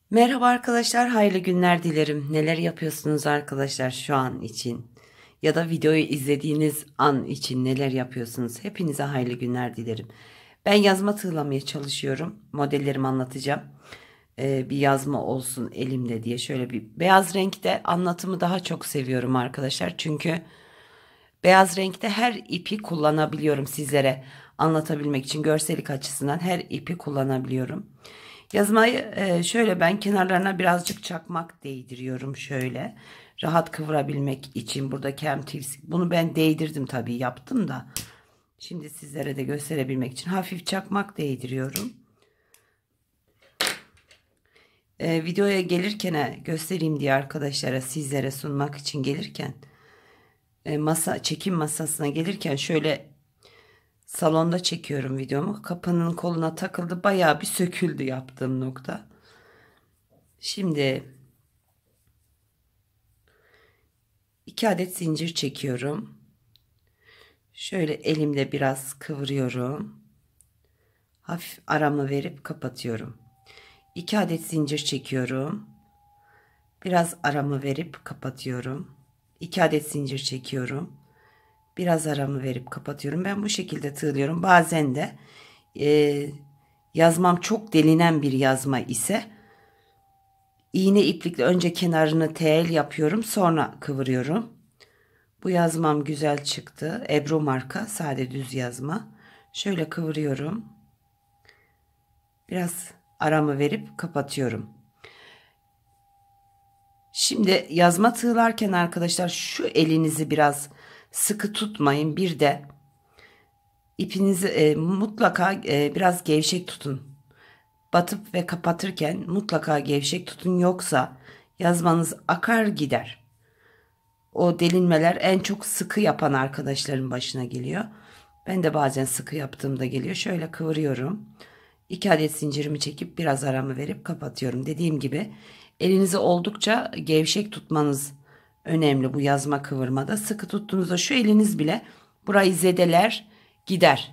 Merhaba arkadaşlar, hayırlı günler dilerim. Neler yapıyorsunuz arkadaşlar şu an için? Ya da videoyu izlediğiniz an için neler yapıyorsunuz? Hepinize hayırlı günler dilerim. Ben yazma tığlamaya çalışıyorum. Modellerimi anlatacağım. Bir yazma olsun elimde diye şöyle bir beyaz renkte anlatımı daha çok seviyorum arkadaşlar. Çünkü beyaz renkte her ipi kullanabiliyorum sizlere anlatabilmek için görsellik açısından her ipi kullanabiliyorum. Yazmayı şöyle ben kenarlarına birazcık çakmak değdiriyorum şöyle. Rahat kıvırabilmek için burada bunu ben değdirdim tabii yaptım da. Şimdi sizlere de gösterebilmek için hafif çakmak değdiriyorum. Videoya gelirken göstereyim diye arkadaşlara sizlere sunmak için gelirken çekim masasına gelirken şöyle salonda çekiyorum videomu. Kapının koluna takıldı. Bayağı bir söküldü yaptığım nokta. Şimdi 2 adet zincir çekiyorum. Şöyle elimle biraz kıvırıyorum. Hafif aramı verip kapatıyorum. 2 adet zincir çekiyorum. Biraz aramı verip kapatıyorum. 2 adet zincir çekiyorum. Biraz aramı verip kapatıyorum. Ben bu şekilde tığlıyorum. Bazen de yazmam çok delinen bir yazma ise iğne iplikle önce kenarını tel yapıyorum, sonra kıvırıyorum. Bu yazmam güzel çıktı. Ebru marka sade düz yazma. Şöyle kıvırıyorum. Biraz aramı verip kapatıyorum. Şimdi yazma tığlarken arkadaşlar şu elinizi biraz sıkı tutmayın. Bir de ipinizi mutlaka biraz gevşek tutun. Batıp ve kapatırken mutlaka gevşek tutun, yoksa yazmanız akar gider. O delinmeler en çok sıkı yapan arkadaşların başına geliyor. Ben de bazen sıkı yaptığımda geliyor. Şöyle kıvırıyorum. 2 adet zincirimi çekip biraz aramı verip kapatıyorum. Dediğim gibi elinizi oldukça gevşek tutmanız önemli bu yazma kıvırmada. Sıkı tuttuğunuzda şu eliniz bile burayı zedeler gider.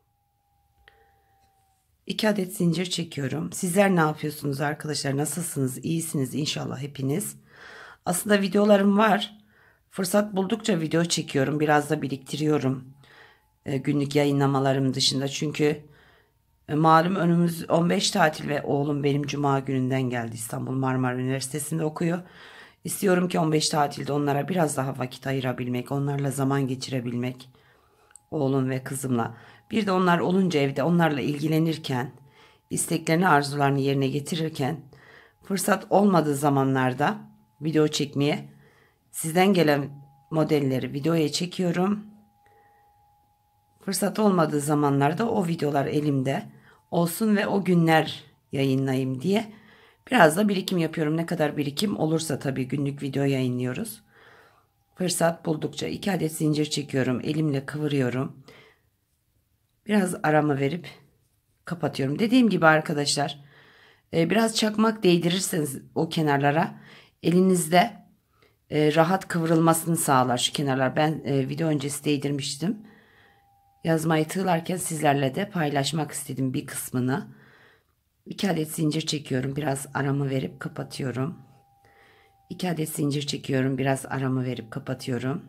2 adet zincir çekiyorum. Sizler ne yapıyorsunuz arkadaşlar? Nasılsınız? İyisiniz inşallah hepiniz. Aslında videolarım var. Fırsat buldukça video çekiyorum. Biraz da biriktiriyorum. Günlük yayınlamalarım dışında. Çünkü malum önümüz 15 tatil ve oğlum benim cuma gününden geldi. İstanbul Marmara Üniversitesi'nde okuyor. İstiyorum ki 15 tatilde onlara biraz daha vakit ayırabilmek, onlarla zaman geçirebilmek. Oğlum ve kızımla. Bir de onlar olunca evde onlarla ilgilenirken, isteklerini, arzularını yerine getirirken fırsat olmadığı zamanlarda video çekmeye, sizden gelen modelleri videoya çekiyorum. Fırsat olmadığı zamanlarda o videolar elimde olsun ve o günler yayınlayayım diye biraz da birikim yapıyorum. Ne kadar birikim olursa tabii günlük video yayınlıyoruz. Fırsat buldukça 2 adet zincir çekiyorum. Elimle kıvırıyorum. Biraz aramı verip kapatıyorum. Dediğim gibi arkadaşlar biraz çakmak değdirirseniz o kenarlara elinizde rahat kıvrılmasını sağlar şu kenarlar. Ben video öncesi değdirmiştim. Yazmayı tığlarken sizlerle de paylaşmak istedim bir kısmını. 2 adet zincir çekiyorum. Biraz aramı verip kapatıyorum. 2 adet zincir çekiyorum. Biraz aramı verip kapatıyorum.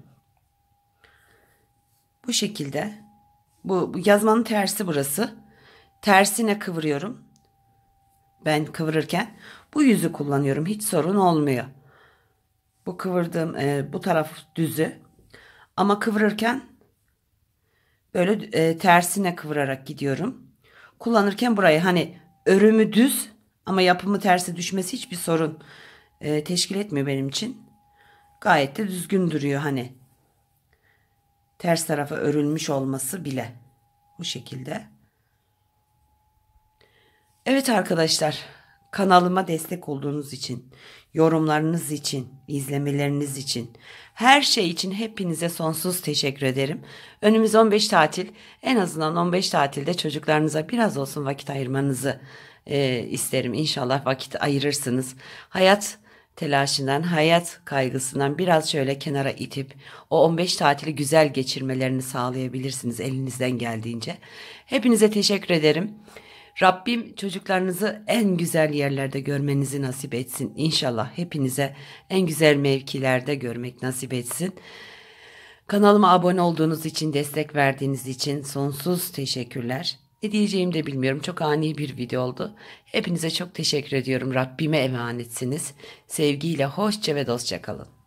Bu şekilde. Bu yazmanın tersi burası. Tersine kıvırıyorum. Ben kıvırırken bu yüzü kullanıyorum. Hiç sorun olmuyor. Bu kıvırdığım bu taraf düzü. Ama kıvırırken böyle tersine kıvırarak gidiyorum. Kullanırken burayı hani örümü düz ama yapımı terse düşmesi hiçbir sorun teşkil etmiyor benim için. Gayet de düzgün duruyor hani. Ters tarafa örülmüş olması bile. Bu şekilde. Evet arkadaşlar, kanalıma destek olduğunuz için, yorumlarınız için, izlemeleriniz için, her şey için hepinize sonsuz teşekkür ederim. Önümüz 15 tatil, en azından 15 tatilde çocuklarınıza biraz olsun vakit ayırmanızı isterim. İnşallah vakit ayırırsınız. Hayat telaşından, hayat kaygısından biraz şöyle kenara itip o 15 tatili güzel geçirmelerini sağlayabilirsiniz elinizden geldiğince. Hepinize teşekkür ederim. Rabbim çocuklarınızı en güzel yerlerde görmenizi nasip etsin. İnşallah hepinize en güzel mevkilerde görmek nasip etsin. Kanalıma abone olduğunuz için, destek verdiğiniz için sonsuz teşekkürler. Ne diyeceğimi de bilmiyorum. Çok ani bir video oldu. Hepinize çok teşekkür ediyorum. Rabbime emanetsiniz. Sevgiyle, hoşça ve dostça kalın.